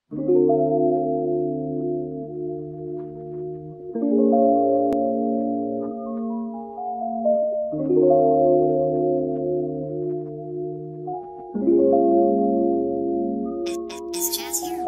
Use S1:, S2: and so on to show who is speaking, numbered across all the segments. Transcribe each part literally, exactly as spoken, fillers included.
S1: It's Jazz here.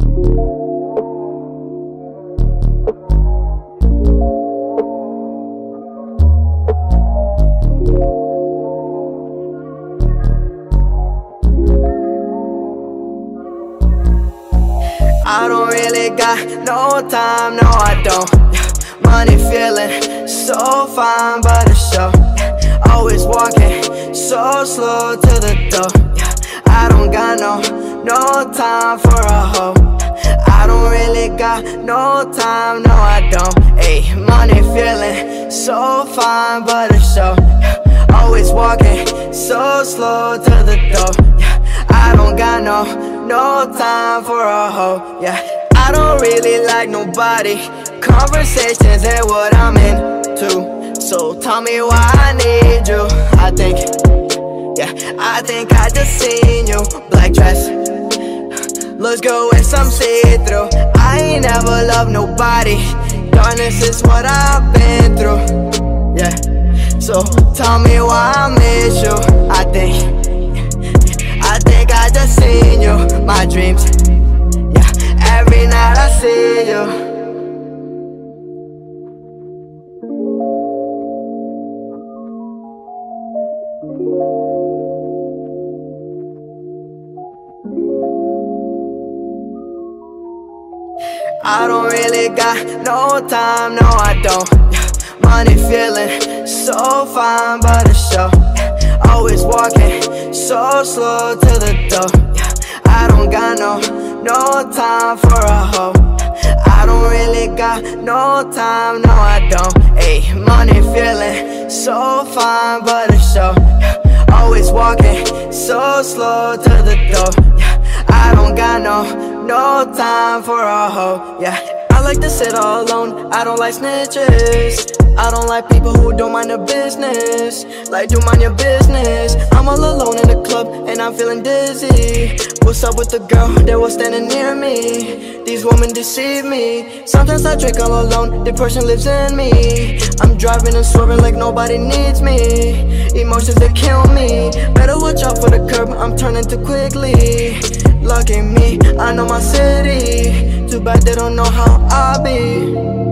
S2: I don't really got no time, no I don't. Money feeling so fine, but it's so always walking so slow to the door. I don't got no, no time for a hoe. I don't really got no time, no I don't. Ayy, money feeling so fine, but it's so always walking so slow to the door. I don't got no, no time for a hoe, yeah. I don't really like nobody. Conversations ain't what I'm into. So tell me why I need you. I think, yeah, I think I just seen you. Black dress, looks good with some see-through. I ain't never loved nobody. Darkness is what I've been through, yeah. So tell me why I miss you. I think I think I just seen you, my dreams, yeah, every night I see you. I don't really got no time, no I don't. Money feeling so fine, but it's so always walking so slow to the door. I don't got no, no time for a hoe. I don't really got no time, no I don't. Ayy, money feeling so fine, but it's so always walking so slow to the door. I don't got no, no time for a hoe, yeah. I like to sit all alone, I don't like snitches. I don't like people who don't mind their business. Like, do mind your business. I'm all alone in the club and I'm feeling dizzy. What's up with the girl that was standing near me? These women deceive me. Sometimes I drink all alone, depression lives in me. I'm driving and swerving like nobody needs me. Emotions that kill me. Better watch out for the curb, I'm turning too quickly. Lucky me, I know my city. Too bad they don't know how I be.